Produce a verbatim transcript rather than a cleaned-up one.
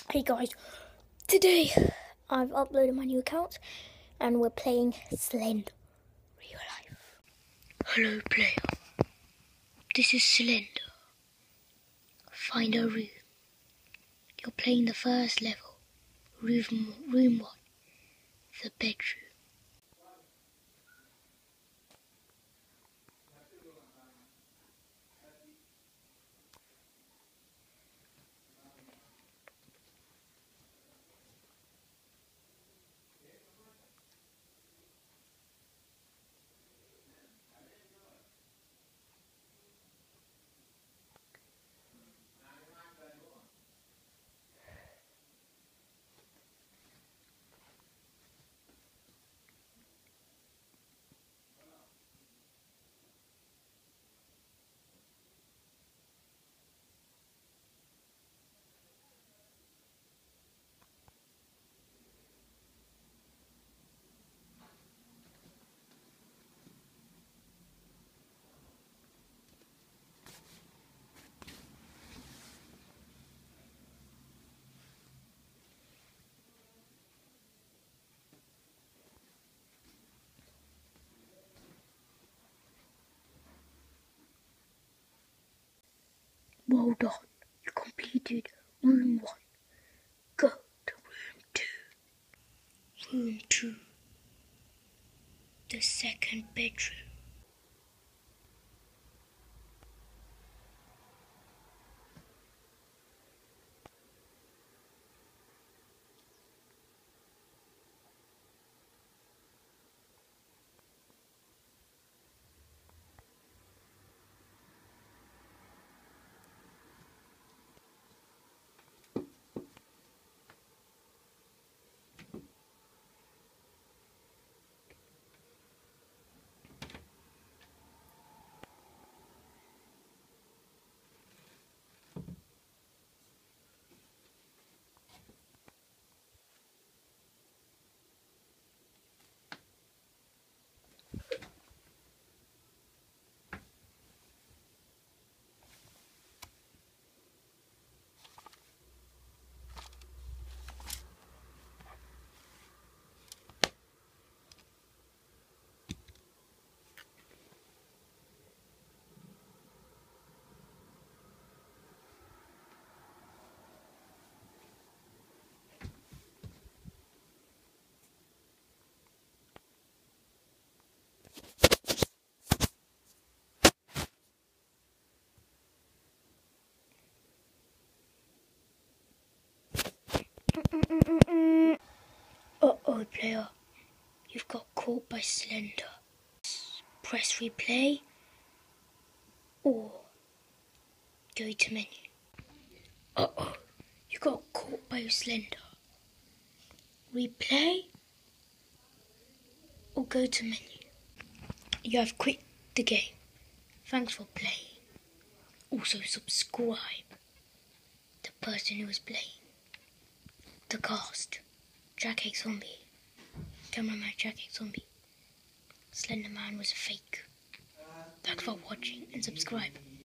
Hey guys, today I've uploaded my new account and we're playing Slender Real Life. Hello player, this is Slender. Find a room. You're playing the first level, room, room one, the bedroom. Well done, you completed room one. Go to room two. Room two, the second bedroom. Uh-oh player, you've got caught by Slender. Press replay or go to menu. Uh-oh, you got caught by Slender. Replay or go to menu. You have quit the game. Thanks for playing. Also subscribe. The person who was playing. The cast. Jack X Zombie. Cameraman Jack X Zombie. Slender Man was a fake. Thanks for watching and subscribe.